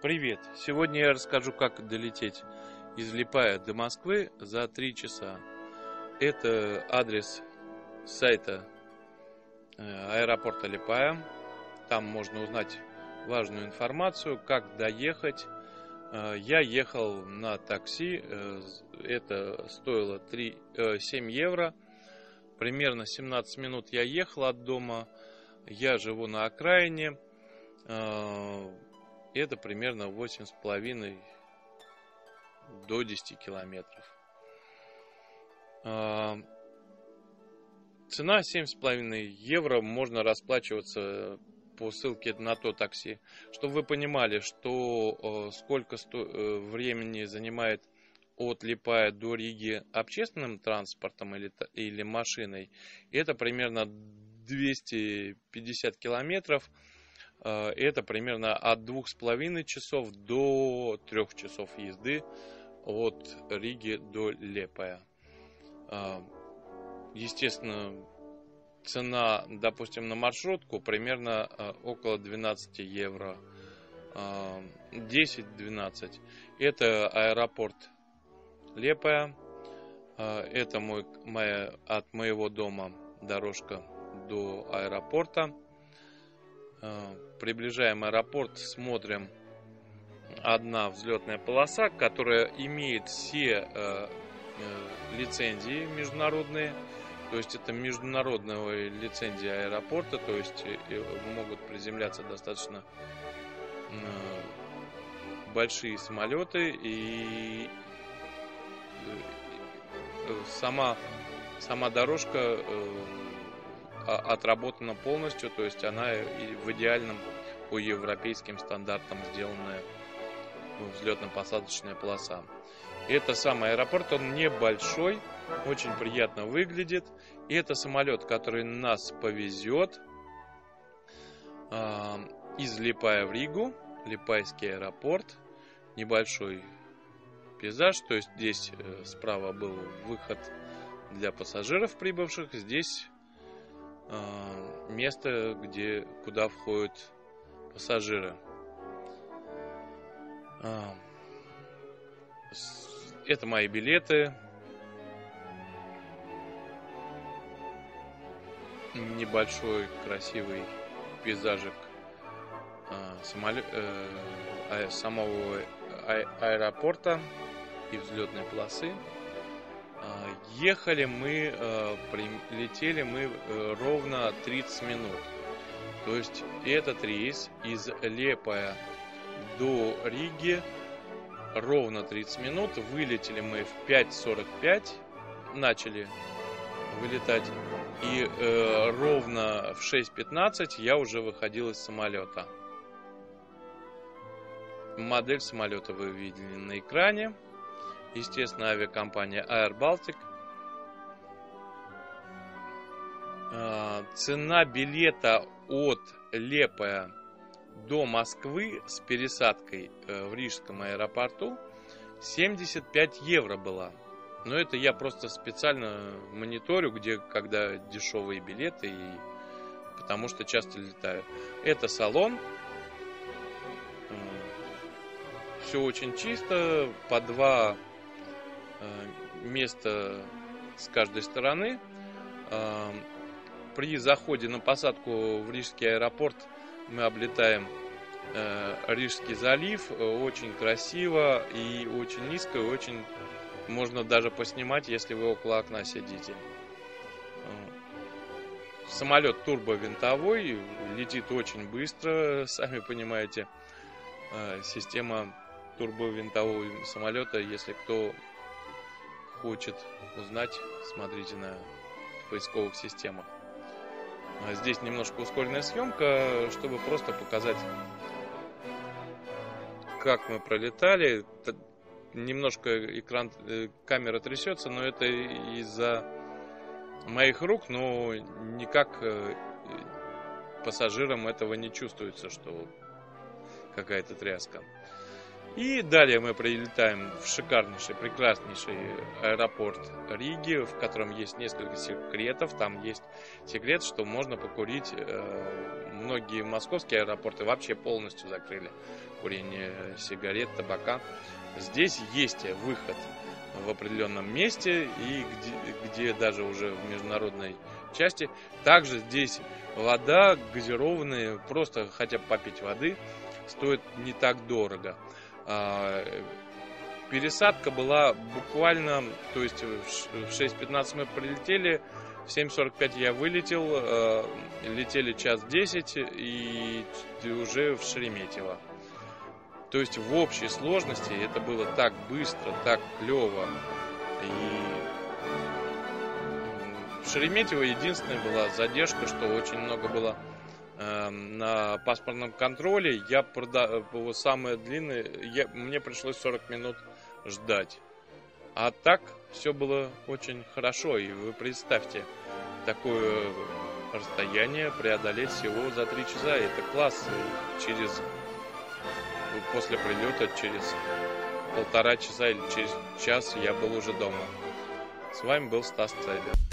Привет! Сегодня я расскажу, как долететь из Липая до Москвы за 3 часа. Это адрес сайта аэропорта Липая. Там можно узнать важную информацию, как доехать. Я ехал на такси, это стоило 7 евро. Примерно 17 минут я ехал от дома. Я живу на окраине. Это примерно 8,5 до 10 километров. Цена 7,5 евро, можно расплачиваться по ссылке на то такси. Чтобы вы понимали, что сколько времени занимает от Липая до Риги общественным транспортом или машиной, это примерно 250 километров. Это примерно от 2,5 часов до 3 часов езды от Риги до Липая. Естественно, цена, допустим, на маршрутку примерно около 12 евро, 10-12. Это аэропорт Липая. Это от моего дома дорожка до аэропорта. Приближаем аэропорт, смотрим, одна взлетная полоса, которая имеет все лицензии международные, то есть это международная лицензия аэропорта, то есть могут приземляться достаточно большие самолеты, и сама дорожка отработана полностью, то есть она в идеальном по европейским стандартам сделанная взлетно-посадочная полоса. Это сам аэропорт, он небольшой, очень приятно выглядит. И это самолет, который нас повезет из Липая в Ригу, Липайский аэропорт. Небольшой пейзаж, то есть здесь справа был выход для пассажиров прибывших, здесь место, куда входят пассажиры. Это мои билеты. Небольшой красивый пейзажик самого аэропорта и взлетной полосы. Летели мы ровно 30 минут. То есть этот рейс из Липая до Риги ровно 30 минут. Вылетели мы в 5:45, начали вылетать. И ровно в 6:15 я уже выходил из самолета. Модель самолета вы видели на экране. Естественно, авиакомпания Air Baltic. Цена билета от Липая до Москвы с пересадкой в Рижском аэропорту 75 евро была. Но это я просто специально мониторю, когда дешевые билеты, потому что часто летаю. Это салон. Все очень чисто, по 2 места с каждой стороны. При заходе на посадку в Рижский аэропорт мы облетаем Рижский залив. Очень красиво и очень низко, и очень можно даже поснимать, если вы около окна сидите. Самолет турбовинтовой, летит очень быстро, сами понимаете. Система турбовинтового самолета, если кто хочет узнать, смотрите на поисковых системах. Здесь немножко ускоренная съемка, чтобы просто показать, как мы пролетали. Немножко камера трясется, но это из-за моих рук, но никак пассажирам этого не чувствуется, что какая-то тряска. И далее мы прилетаем в шикарнейший, прекраснейший аэропорт Риги, в котором есть несколько секретов. Там есть секрет, что можно покурить. Многие московские аэропорты вообще полностью закрыли курение сигарет, табака. Здесь есть выход в определенном месте, и где даже уже в международной части. Также здесь вода газированная, просто хотя бы попить воды, стоит не так дорого. Пересадка была буквально, то есть в 6:15 мы прилетели, в 7:45 я вылетел, летели час 10 и уже в Шереметьево. То есть в общей сложности это было так быстро, так клево. И в Шереметьево единственная была задержка, что очень много было на паспортном контроле. Самое длинное, мне пришлось 40 минут ждать. А так все было очень хорошо. И вы представьте, такое расстояние преодолеть всего за 3 часа. Это класс. После прилета через 1,5 часа или через час я был уже дома. С вами был Стас Цайдер.